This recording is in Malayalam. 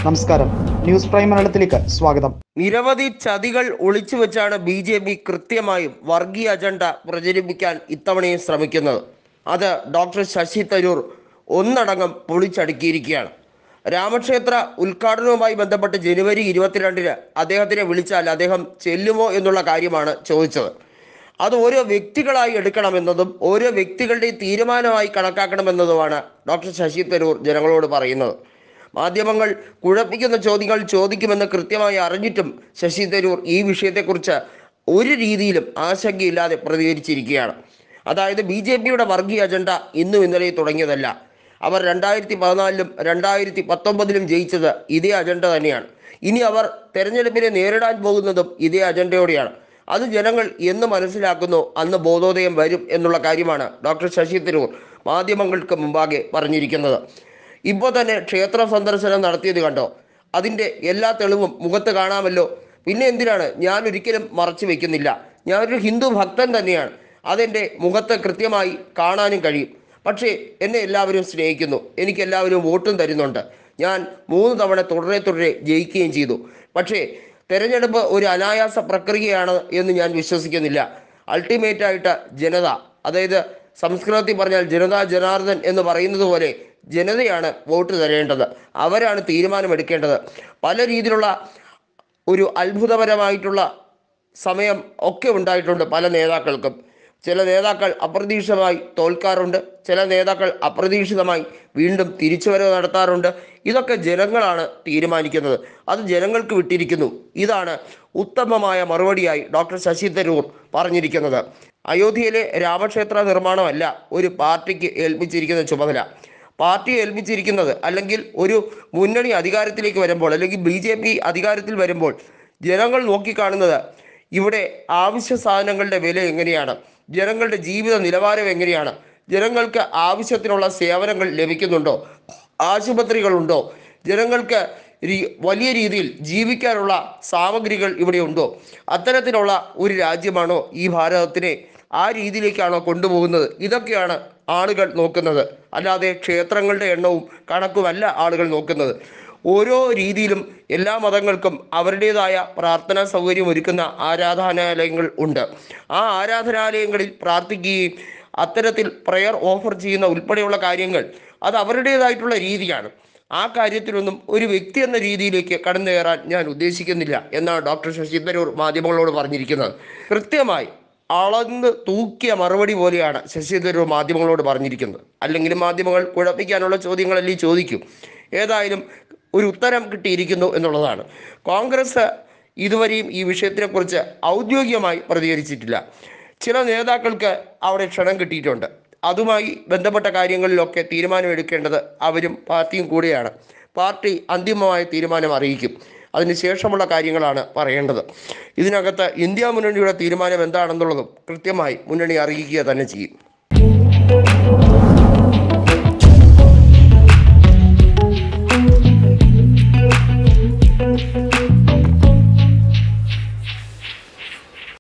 നമസ്കാരം, ന്യൂസ് പ്രൈം മലയാളത്തിലേക്ക് സ്വാഗതം. നിരവധി ചതികൾ ഒളിച്ചു വെച്ചാണ് BJP കൃത്യമായും വർഗീയ അജണ്ട പ്രചരിപ്പിക്കാൻ ഇത്തവണയും ശ്രമിക്കുന്നത്. അത് ഡോക്ടർ ശശി തരൂർ ഒന്നടങ്കം പൊളിച്ചടുക്കിയിരിക്കുകയാണ്. രാമക്ഷേത്ര ഉദ്ഘാടനവുമായി ബന്ധപ്പെട്ട് ജനുവരി 22-ന് അദ്ദേഹത്തിനെ വിളിച്ചാൽ അദ്ദേഹം ചെല്ലുമോ എന്നുള്ള കാര്യമാണ് ചോദിച്ചത്. അത് ഓരോ വ്യക്തികളായി എടുക്കണമെന്നതും ഓരോ വ്യക്തികളുടെയും തീരുമാനമായി കണക്കാക്കണമെന്നതുമാണ് ഡോക്ടർ ശശി തരൂർ ജനങ്ങളോട് പറയുന്നത്. മാധ്യമങ്ങൾ കുഴപ്പിക്കുന്ന ചോദ്യങ്ങൾ ചോദിക്കുമെന്ന് കൃത്യമായി അറിഞ്ഞിട്ടും ശശി തരൂർ ഈ വിഷയത്തെക്കുറിച്ച് ഒരു രീതിയിലും ആശങ്കയില്ലാതെ പ്രതികരിച്ചിരിക്കുകയാണ്. അതായത് BJPയുടെ വർഗീയ അജണ്ട ഇന്നും ഇന്നലെയും തുടങ്ങിയതല്ല. അവർ 2014-ലും 2019-ലും ജയിച്ചത് ഇതേ അജണ്ട തന്നെയാണ്. ഇനി അവർ തെരഞ്ഞെടുപ്പിനെ നേരിടാൻ പോകുന്നതും ഇതേ അജണ്ടയോടെയാണ്. അത് ജനങ്ങൾ എന്ന് മനസ്സിലാക്കുന്നു അന്ന് ബോധോദയം വരും എന്നുള്ള കാര്യമാണ് ഡോക്ടർ ശശി തരൂർ മാധ്യമങ്ങൾക്ക് മുമ്പാകെ പറഞ്ഞിരിക്കുന്നത്. ഇപ്പോൾ തന്നെ ക്ഷേത്ര സന്ദർശനം നടത്തിയത് കണ്ടോ? അതിൻ്റെ എല്ലാ തെളിവും മുഖത്ത് കാണാമല്ലോ. പിന്നെ എന്തിനാണ്? ഞാൻ ഒരിക്കലും മറച്ചു വയ്ക്കുന്നില്ല. ഞാനൊരു ഹിന്ദു ഭക്തൻ തന്നെയാണ്. അതെൻ്റെ മുഖത്ത് കൃത്യമായി കാണാനും കഴിയും. പക്ഷേ എന്നെ എല്ലാവരും സ്നേഹിക്കുന്നു, എനിക്ക് എല്ലാവരും വോട്ടും തരുന്നുണ്ട്. ഞാൻ 3 തവണ തുടരെ ജയിക്കുകയും ചെയ്തു. പക്ഷേ തെരഞ്ഞെടുപ്പ് ഒരു അനായാസ പ്രക്രിയയാണ് എന്ന് ഞാൻ വിശ്വസിക്കുന്നില്ല. അൾട്ടിമേറ്റായിട്ട് ജനത, അതായത് സംസ്കൃതത്തിൽ പറഞ്ഞാൽ ജനതാ ജനാർദ്ദൻ എന്ന് പറയുന്നത് പോലെ ജനതയാണ് വോട്ട് തരേണ്ടത്. അവരാണ് തീരുമാനമെടുക്കേണ്ടത്. പല രീതിയിലുള്ള ഒരു അത്ഭുതപരമായിട്ടുള്ള സമയം ഒക്കെ ഉണ്ടായിട്ടുണ്ട് പല നേതാക്കൾക്കും. ചില നേതാക്കൾ അപ്രതീക്ഷിതമായി തോൽക്കാറുണ്ട്, ചില നേതാക്കൾ അപ്രതീക്ഷിതമായി വീണ്ടും തിരിച്ചുവരവ് നടത്താറുണ്ട്. ഇതൊക്കെ ജനങ്ങളാണ് തീരുമാനിക്കുന്നത്. അത് ജനങ്ങൾക്ക് വിട്ടിരിക്കുന്നു. ഇതാണ് ഉത്തമമായ മറുപടിയായി ഡോക്ടർ ശശി തരൂർ പറഞ്ഞിരിക്കുന്നത്. അയോധ്യയിലെ രാമക്ഷേത്ര നിർമ്മാണമല്ല ഒരു പാർട്ടിക്ക് ഏൽപ്പിച്ചിരിക്കുന്ന ചുമതല. പാർട്ടിയെ ഏൽപ്പിച്ചിരിക്കുന്നത്, അല്ലെങ്കിൽ ഒരു മുന്നണി അധികാരത്തിലേക്ക് വരുമ്പോൾ, അല്ലെങ്കിൽ BJP അധികാരത്തിൽ വരുമ്പോൾ ജനങ്ങൾ നോക്കിക്കാണുന്നത് ഇവിടെ ആവശ്യ സാധനങ്ങളുടെ വില എങ്ങനെയാണ്, ജനങ്ങളുടെ ജീവിത നിലവാരം എങ്ങനെയാണ്, ജനങ്ങൾക്ക് ആവശ്യത്തിനുള്ള സേവനങ്ങൾ ലഭിക്കുന്നുണ്ടോ, ആശുപത്രികളുണ്ടോ, ജനങ്ങൾക്ക് വലിയ രീതിയിൽ ജീവിക്കാനുള്ള സാമഗ്രികൾ ഇവിടെ ഉണ്ടോ, അത്തരത്തിലുള്ള ഒരു രാജ്യമാണോ ഈ ഭാരതത്തിനെ ആ രീതിയിലേക്കാണോ കൊണ്ടുപോകുന്നത്? ഇതൊക്കെയാണ് ആളുകൾ നോക്കുന്നത്. അല്ലാതെ ക്ഷേത്രങ്ങളുടെ എണ്ണവും കണക്കുമല്ല ആളുകൾ നോക്കുന്നത്. ഓരോ രീതിയിലും എല്ലാ മതങ്ങൾക്കും അവരുടേതായ പ്രാർത്ഥനാ സൗകര്യം ഒരുക്കുന്ന ആരാധനാലയങ്ങൾ ഉണ്ട്. ആ ആരാധനാലയങ്ങളിൽ പ്രാർത്ഥിക്കുകയും അത്തരത്തിൽ പ്രയർ ഓഫർ ചെയ്യുന്ന ഉൾപ്പെടെയുള്ള കാര്യങ്ങൾ അത് അവരുടേതായിട്ടുള്ള രീതിയാണ്. ആ കാര്യത്തിലൊന്നും ഒരു വ്യക്തി എന്ന രീതിയിലേക്ക് കടന്നു കയറാൻ ഞാൻ ഉദ്ദേശിക്കുന്നില്ല എന്നാണ് ഡോക്ടർ ശശി തരൂർ മാധ്യമങ്ങളോട് പറഞ്ഞിരിക്കുന്നത്. കൃത്യമായി അളന്ന് തൂക്കിയ മറുപടി പോലെയാണ് ശശി തരൂർ മാധ്യമങ്ങളോട് പറഞ്ഞിരിക്കുന്നത്. അല്ലെങ്കിലും മാധ്യമങ്ങൾ കുഴപ്പിക്കാനുള്ള ചോദ്യങ്ങളല്ലേ ചോദിക്കും. ഏതായാലും ഒരു ഉത്തരം കിട്ടിയിരിക്കുന്നു എന്നുള്ളതാണ്. കോൺഗ്രസ് ഇതുവരെയും ഈ വിഷയത്തിനെക്കുറിച്ച് ഔദ്യോഗികമായി പ്രതികരിച്ചിട്ടില്ല. ചില നേതാക്കൾക്ക് അവിടെ ക്ഷണം കിട്ടിയിട്ടുണ്ട്. അതുമായി ബന്ധപ്പെട്ട കാര്യങ്ങളിലൊക്കെ തീരുമാനമെടുക്കേണ്ടത് അവരും പാർട്ടിയും കൂടെയാണ്. പാർട്ടി അന്തിമമായ തീരുമാനം അറിയിക്കും. അതിനുശേഷമുള്ള കാര്യങ്ങളാണ് പറയേണ്ടത്. ഇതിനകത്ത് ഇന്ത്യ മുന്നണിയുടെ തീരുമാനം എന്താണെന്നുള്ളതും കൃത്യമായി മുന്നണി അറിയിക്കുക തന്നെ ചെയ്യും.